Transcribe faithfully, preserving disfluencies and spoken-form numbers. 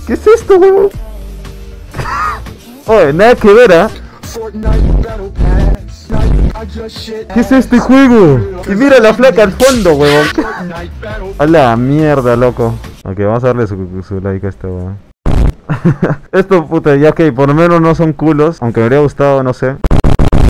¿Qué es esto, huevón? Oye, nada que ver, ¿ah? ¿Qué es este juego? Y mira la flaca al fondo, huevón. A la mierda, loco. Ok, vamos a darle su, su like a esto, huevón. Esto, puta, ya que por lo menos no son culos. Aunque me habría gustado, no sé.